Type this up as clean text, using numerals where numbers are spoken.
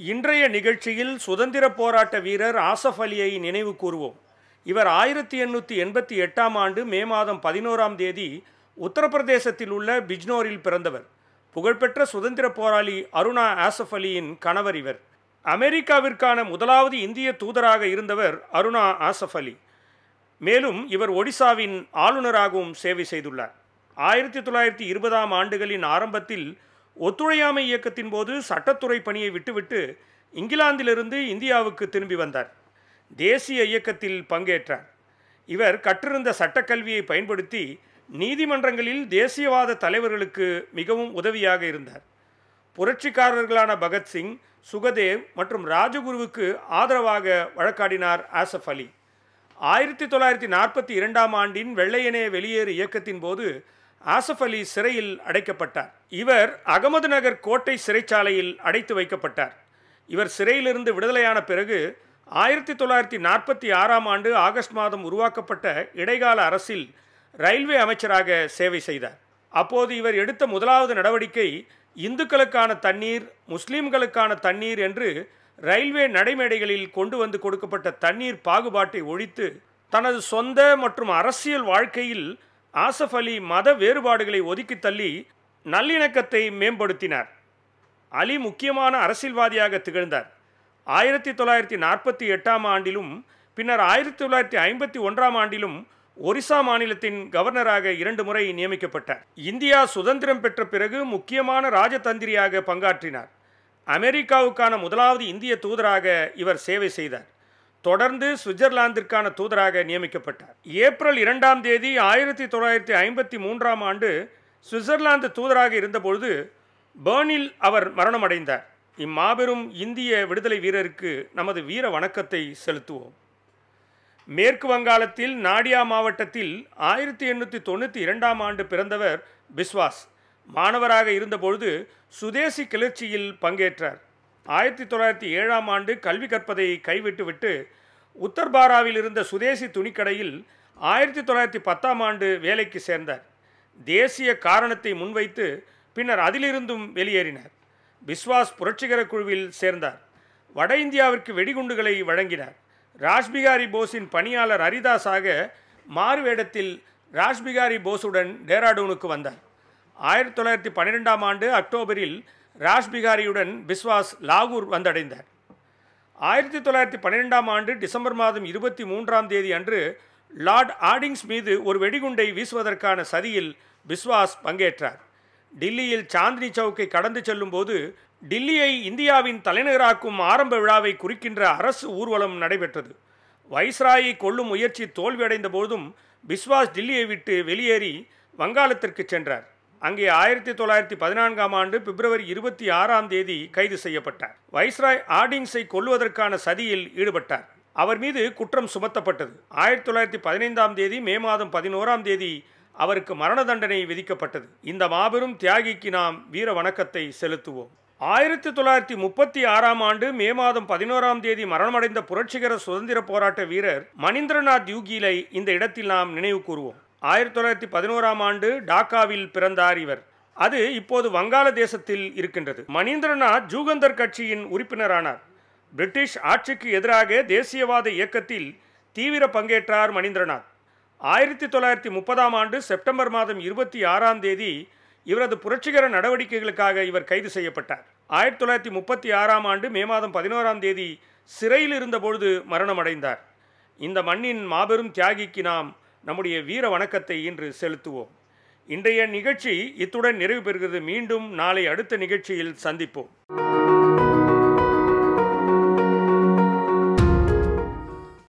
இன்றைய நிகழ்ச்சியில் சுதந்திர போராட்ட வீரர் ஆசஃப் அலியை நினைவு கூறுவோம். இவர் 1888ஆம் ஆண்டு மே மாதம் 11ஆம் தேதி உத்தரப்பிரதேசத்தில் உள்ள பிஜ்னோரில் பிறந்தவர். புகழ்பெற்ற சுதந்திர போராளி அருணா ஆசஃப் அலியின் கணவர் இவர். அமெரிக்காவிற்கான முதலாவது இந்திய தூதராக இருந்தவர் அருணா ஆசஃப் அலி. மேலும் இவர் ஒடிசாவின் ஆளுநராகவும் சேவை செய்துள்ளார். 1920ஆம் ஆண்டுகளின் ஆரம்பத்தில் ஒத்துழையாமை இயக்கத்தின் போது சட்டத்துறை பணியை விட்டுவிட்டு இங்கிலாந்திலிருந்து இந்தியாவுக்கு திரும்பி வந்தார். தேசிய இயக்கத்தில் பங்கேற்றார். இவர் கற்றிருந்த சட்டக்கல்வியை பயன்படுத்தி நீதிமன்றங்களில் தேசியவாத தலைவர்களுக்கு மிகவும் உதவியாக இருந்தார். புரட்சிக்காரர்களான பகத்சிங், சுகதேவ் மற்றும் ராஜகுருவுக்கு ஆதரவாக வழக்காடினார் ஆசஃப் அலி. 1942ஆம் ஆண்டின் வெள்ளையனே வெளியேறு இயக்கத்தின் போது ஆசஃப் அலி சிறையில் அடைக்கப்பட்டார். இவர் அகமது நகர் கோட்டை சிறைச்சாலையில் அடைத்து வைக்கப்பட்டார். இவர் சிறையிலிருந்து விடுதலையான பிறகு 1946ஆம் ஆண்டு ஆகஸ்ட் மாதம் உருவாக்கப்பட்ட இடைக்கால அரசில் ரயில்வே அமைச்சராக சேவை செய்தார். அப்போது இவர் எடுத்த முதலாவது நடவடிக்கை இந்துக்களுக்கான தண்ணீர், முஸ்லீம்களுக்கான தண்ணீர் என்று ரயில்வே நடைமேடைகளில் கொண்டு வந்து கொடுக்கப்பட்ட தண்ணீர் பாகுபாட்டை ஒழித்து தனது சொந்த மற்றும் அரசியல் வாழ்க்கையில் ஆசஃப் அலி மத வேறுபாடுகளை ஒதுக்கி தள்ளி நல்லிணக்கத்தை மேம்படுத்தினார். அலி முக்கியமான அரசியல்வாதியாக திகழ்ந்தார். 1948ஆம் ஆண்டிலும் பின்னர் 1951ஆம் ஆண்டிலும் ஒரிசா மாநிலத்தின் கவர்னராக 2 முறை நியமிக்கப்பட்டார். இந்தியா சுதந்திரம் பெற்ற பிறகு முக்கியமான ராஜதந்திரியாக பங்காற்றினார். அமெரிக்காவுக்கான முதலாவது இந்திய தூதராக இவர் சேவை செய்தார். தொடர்ந்து சுவிட்சர்லாந்திற்கான தூதராக நியமிக்கப்பட்டார். ஏப்ரல் 2ஆம் தேதி 1953ஆம் ஆண்டு சுவிட்சர்லாந்து தூதராக இருந்தபொழுது பெர்னில் அவர் மரணமடைந்தார். இம்மாபெரும் இந்திய விடுதலை வீரருக்கு நமது வீர வணக்கத்தை செலுத்துவோம். மேற்கு வங்காளத்தில் நாடியா மாவட்டத்தில் 1892ஆம் ஆண்டு பிறந்தவர் பிஸ்வாஸ். மாணவராக இருந்தபொழுது சுதேசி கிளர்ச்சியில் பங்கேற்றார். 1907ஆம் ஆண்டு கல்வி கற்பதை கைவிட்டுவிட்டு உத்தர்பாராவில் இருந்த சுதேசி துணிக்கடையில் 1910ஆம் ஆண்டு வேலைக்கு சேர்ந்தார். தேசிய காரணத்தை முன்வைத்து பின்னர் அதிலிருந்தும் வெளியேறினார். பிஸ்வாஸ் புரட்சிகர குழுவில் சேர்ந்தார். வட இந்தியாவிற்கு வெடிகுண்டுகளை வழங்கினார். ராஷ்பிகாரி போஸின் பணியாளர் ஹரிதாஸாக மாறுவேடத்தில் ராஷ்பிகாரி போஸுடன் டேராடூனுக்கு வந்தார். 1912ஆம் ஆண்டு அக்டோபரில் ராஷ்பிகாரியுடன் பிஸ்வாஸ் லாகூர் வந்தடைந்தார். 1912ஆம் ஆண்டு டிசம்பர் மாதம் 23ஆம் தேதி அன்று லார்ட் ஆர்டிங்ஸ் மீது ஒரு வெடிகுண்டை வீசுவதற்கான சதியில் பிஸ்வாஸ் பங்கேற்றார். டில்லியில் சாந்தினி சவுக்கை கடந்து செல்லும் போது டில்லியை இந்தியாவின் தலைநகராக்கும் ஆரம்ப விழாவை குறிக்கின்ற அரசு ஊர்வலம் நடைபெற்றது. வைஸ்ராயை கொல்லும் முயற்சி தோல்வியடைந்த போதும் பிஸ்வாஸ் டில்லியை விட்டு வெளியேறி வங்காளத்திற்கு சென்றார். அங்கே 1914ஆம் ஆண்டு பிப்ரவரி 26ஆம் தேதி கைது செய்யப்பட்டார். வைஸ்ராய் ஆர்டிங்ஸை கொல்லுவதற்கான சதியில் ஈடுபட்டார். அவர் மீது குற்றம் சுமத்தப்பட்டது. 1915ஆம் தேதி மே மாதம் 11ஆம் தேதி அவருக்கு மரண தண்டனை விதிக்கப்பட்டது. இந்த மாபெரும் தியாகிக்கு நாம் வீர வணக்கத்தை செலுத்துவோம். 1936ஆம் ஆண்டு மே மாதம் 11ஆம் தேதி மரணமடைந்த புரட்சிகர சுதந்திர போராட்ட வீரர் மணிந்திரநாத் யூகிலை இந்த இடத்தில் நாம் நினைவு கூறுவோம். 1911ஆம் ஆண்டு டாக்காவில் பிறந்தார் இவர். அது இப்போது வங்காளதேசத்தில் இருக்கின்றது. மணிந்திரநாத் ஜூகந்தர் கட்சியின் உறுப்பினரானார். பிரிட்டிஷ் ஆட்சிக்கு எதிராக தேசியவாத இயக்கத்தில் தீவிர பங்கேற்றார் மணிந்திரநாத். 1930ஆம் ஆண்டு செப்டம்பர் மாதம் 26ஆம் தேதி இவரது புரட்சிகர நடவடிக்கைகளுக்காக இவர் கைது செய்யப்பட்டார். 1936ஆம் ஆண்டு மே மாதம் 11ஆம் தேதி சிறையில் இருந்தபொழுது மரணமடைந்தார். இந்த மண்ணின் மாபெரும் தியாகிக்கு நாம் நம்முடைய வீர வணக்கத்தை இன்று செலுத்துவோம். இன்றைய நிகழ்ச்சி இத்துடன் நிறைவு பெறுகிறது. மீண்டும் நாளை அடுத்த நிகழ்ச்சியில் சந்திப்போம்.